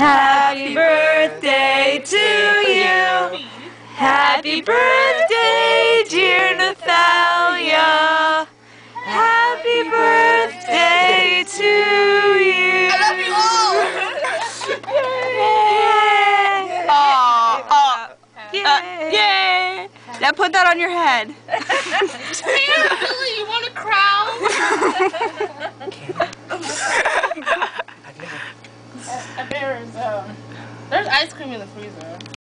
Happy birthday to you. Happy birthday, dear Nathalia. Happy birthday to you. I love you all. Yay. Yay. Now put that on your head. Here, Billy, you want a crown? There's ice cream in the freezer.